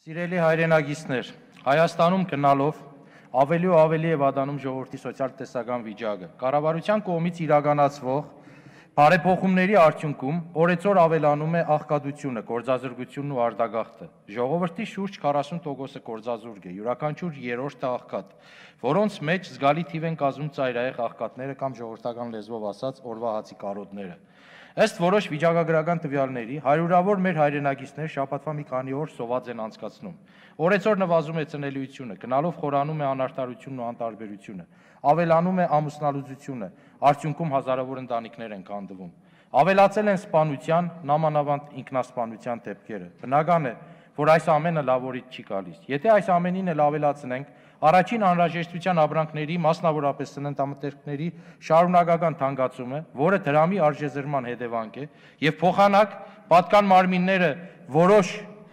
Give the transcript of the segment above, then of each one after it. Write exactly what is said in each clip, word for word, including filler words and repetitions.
Սիրելի հայրենագիստներ, Հայաստանում գնալով ավելի ու ավելի է վատանում ժողովրդի սոցիալ-տնտեսական վիճակը։ Կառավարության կողմից իրականացվող բարեփոխումների արդյունքում օրեցօր ավելանում է աղքատությունը, գործազրկությունն ու արտագաղթը։ Ժողովրդի շուրջ քառասուն տոկոսը գործազուրկ է, յուրաքանչյուր երրորդը աղքատ, որոնց մեջ զգալի թիվ են կազմում ծայրահեղ աղքատները կամ ժողովրդական լեզվով ասած օրվա հացի կարոտները։ Ըստ որոշ վիճակագրական տվյալների, հարյուրավոր մեր հայրենագիստներ շաբաթվա մի քանի օր սոված են անցկացնում։ Օրեցօր նվազում է ծնելիությունը, գնալով խորանում է անարտարությունն ու անտարբերությունը, ավելանում է ամուսնալուծությունը, արդյունքում հազարավոր ընտանիքներ են քանդվում։ Ավելացել են սպանության, նամանավանդ ինքնասպանության դեպքերը։ Բնական է, որ այս ամենը լավորից չի գալիս։ Եթե այս ամենին էլ ավելացնենք առաջին անհրաժեշտության ապրանքների, մասնավորապես սննդամթերքների շարունակական թանկացումը, որը դրամի արժեզրման հետևանք է, եւ փոխանակ պատկան մարմինները որոշ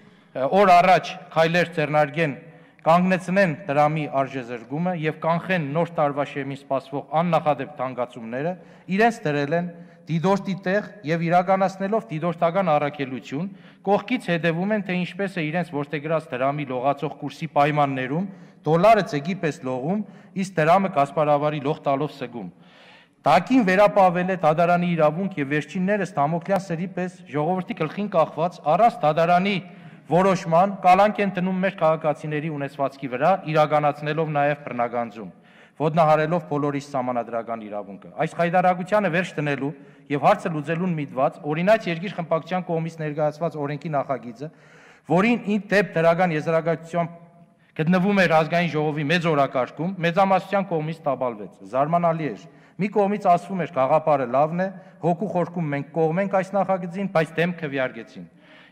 օր առաջ քայլեր ձեռնարկեն, կանգնեցնեն դրամի արժեզրկումը եւ կանխեն նոր տարվա շեմին սպասվող աննախադեպ թանկացումները, իրենց դրել են դիդորտի տեղ եւ իրականացնելով դիդորտական առաքելություն, կողքից հետևում են, թե ինչպես է իրենց ворթեգրած դրամի լողացող կուրսի պայմաններում դոլարը ցեգի պես լողում, իսկ դրամը կասպարավարի լող տալով սգում։ Տակին վերապավել է դատարանի իրավունք եւ վերջիններս Դամոկլյան սրի պես ժողովրդի գլխին կախված առանց դատարանի որոշման կալանք են դնում մեր քաղաքացիների ունեցվածքի վրա, իրականացնելով նաեւ բռնագանձում, ոտնահարելով բոլորի սահմանադրական իրավունքը։ Այս խայտարակությանը վերջ դնելու եւ հարցը լուծելուն միտված օրինաց երկիր խմբակցության կողմից ներկայացված օրենքի նախագիծը, որին ի դեպ դրական եզրակացության գտնվում էր ազգային ժողովի մեծ օրակարգում, մեծամասնության կողմից տապալվեց։ Զարմանալի էր։ Մի կողմից ասվում էր գաղափարը լավն է, հոգու խորքում մենք կողմենք այս նախագծին, բայց դեմ քվեարկեցին։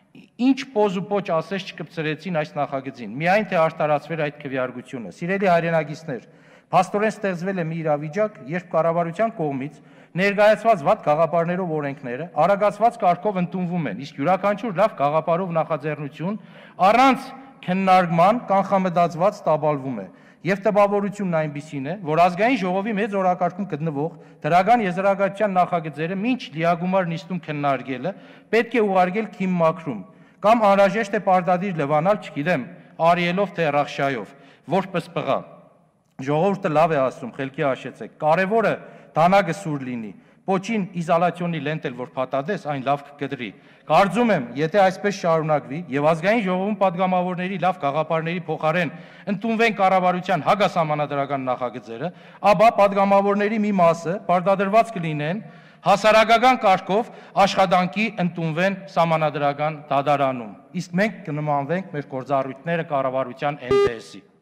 Ինչ պոզ ու պոչ ասես չկպցրեցին այս նախագծին, միայն թե արտարացվեր այդ քվեարկությունը։ Սիրելի հայրենագիստներ, փաստորեն ստեղծվել է մի իրավիճակ, երբ կառավարության կողմից ներկայացված վատ գաղափարներով օրենքները արագացված կարգով ընդունվում են, իսկ յուրաքանչյուր լավ գաղափարով նախաձեռնություն առանց քննարկման կանխամտածված տապալվում է։ Եվ տպավորությունն այնպիսին է, որ ազգային ժողովի մեծ օրակարգում գտնվող դրական եզրակացության նախագծերը մինչ լիագումար նիստում քննարկելը պետք է ուղարկել քիմմակրում կամ անհրաժեշտ է պարտադիր լվանալ, չգիտեմ, Արիելով թե Ռախշայով, որ պսպղա։ Ժողովուրդը լավ է ասում, խելքի հաշեցեք։ Կարևորը դանակը սուր լինի։ Պոչին իզոլացիոնի լենտել որ փաթաթես, այն լավ կգդրի։ Կարծում եմ, եթե այսպես շարունակվի եւ ազգային ժողովում падգամավորների լավ գաղափարների փոխարեն ընդունվեն կառավարության հագասահմանադրական նախագծերը, ապա падգամավորների մի մասը պարտադրված կլինեն հասարակական կարգով աշխատանքի ընդունվեն սահմանադրական դատարանում։ Իսկ մենք կնմանվենք մեր գործառույթները կառավարության Էն Դե Էսի։